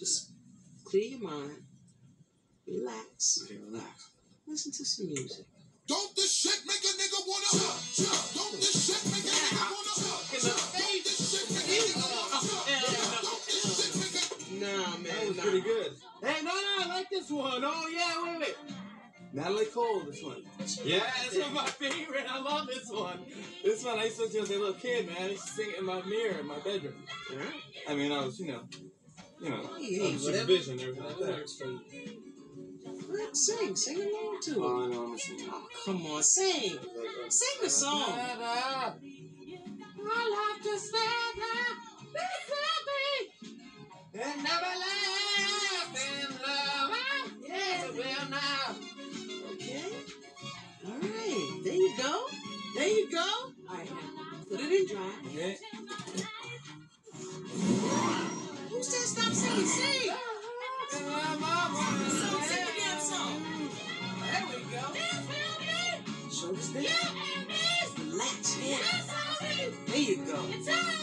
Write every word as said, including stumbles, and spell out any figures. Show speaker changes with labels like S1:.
S1: Just clear your mind. Relax.
S2: Okay, relax.
S1: Listen to some music.
S3: Don't this shit make a nigga wanna jump, jump. Don't this shit make a nigga wanna jump, jump. Don't this shit make a nigga wanna jump, jump. Don't this shit make a...
S1: Nah, man,
S2: That was
S1: nah.
S2: pretty good. Hey, no, no, I like this one. Oh, yeah, wait, wait. Natalie Cole, this one. Yeah, this one's my favorite. I love this one. This one, I used to listen to as a little kid, man. I used to sing it in my mirror in my bedroom.
S1: Alright.
S2: I mean, I was, you know, you know,
S1: Hey, hey,
S2: um, supervision and everything like that.
S1: Let's sing. Sing along to it.
S2: Oh, I know, I'm listening.
S1: Oh, come on, sing. Sing the song.
S2: I love to stand up, this will be, and never last in love. Yes, it will now.
S1: Okay. All right. There you go. There you go. All right, now put it in dry.
S2: Okay.
S1: Who said stop singing? Sing. Sing the damn song. There we go. Shoulders down. Relax. Yeah. There you go.